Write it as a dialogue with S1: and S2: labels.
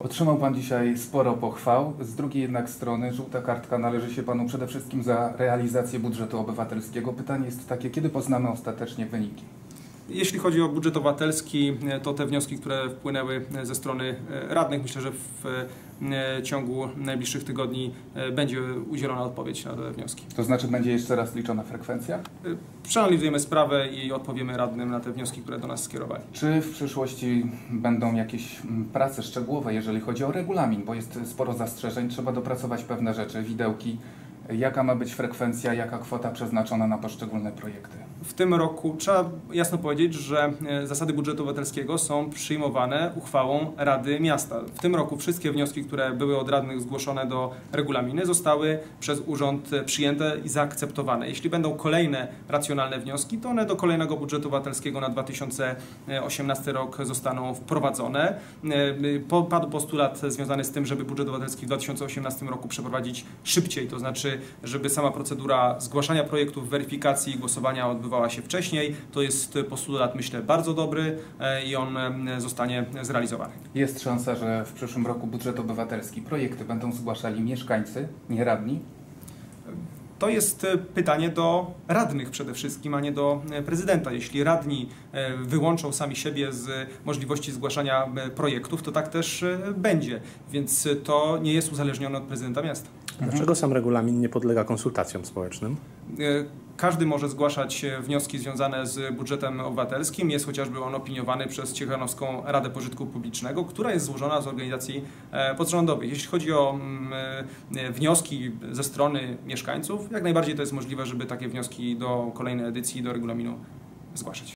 S1: Otrzymał Pan dzisiaj sporo pochwał, z drugiej jednak strony żółta kartka należy się Panu przede wszystkim za realizację budżetu obywatelskiego. Pytanie jest takie, kiedy poznamy ostatecznie wyniki?
S2: Jeśli chodzi o budżet obywatelski, to te wnioski, które wpłynęły ze strony radnych, myślę, że w ciągu najbliższych tygodni będzie udzielona odpowiedź na te wnioski.
S1: To znaczy będzie jeszcze raz liczona frekwencja?
S2: Przeanalizujemy sprawę i odpowiemy radnym na te wnioski, które do nas skierowali.
S1: Czy w przyszłości będą jakieś prace szczegółowe, jeżeli chodzi o regulamin, bo jest sporo zastrzeżeń, trzeba dopracować pewne rzeczy, widełki. Jaka ma być frekwencja, jaka kwota przeznaczona na poszczególne projekty?
S2: W tym roku trzeba jasno powiedzieć, że zasady budżetu obywatelskiego są przyjmowane uchwałą Rady Miasta. W tym roku wszystkie wnioski, które były od radnych zgłoszone do regulaminu, zostały przez urząd przyjęte i zaakceptowane. Jeśli będą kolejne racjonalne wnioski, to one do kolejnego budżetu obywatelskiego na 2018 rok zostaną wprowadzone. Padł postulat związany z tym, żeby budżet obywatelski w 2018 roku przeprowadzić szybciej, to znaczy, żeby sama procedura zgłaszania projektów, weryfikacji i głosowania odbywała się wcześniej. To jest postulat, myślę, bardzo dobry i on zostanie zrealizowany.
S1: Jest szansa, że w przyszłym roku budżet obywatelski, projekty będą zgłaszali mieszkańcy, nie radni?
S2: To jest pytanie do radnych przede wszystkim, a nie do prezydenta. Jeśli radni wyłączą sami siebie z możliwości zgłaszania projektów, to tak też będzie. Więc to nie jest uzależnione od prezydenta miasta.
S3: Dlaczego sam regulamin nie podlega konsultacjom społecznym?
S2: Każdy może zgłaszać wnioski związane z budżetem obywatelskim. Jest chociażby on opiniowany przez Ciechanowską Radę Pożytku Publicznego, która jest złożona z organizacji pozarządowych. Jeśli chodzi o wnioski ze strony mieszkańców, jak najbardziej to jest możliwe, żeby takie wnioski do kolejnej edycji, do regulaminu zgłaszać.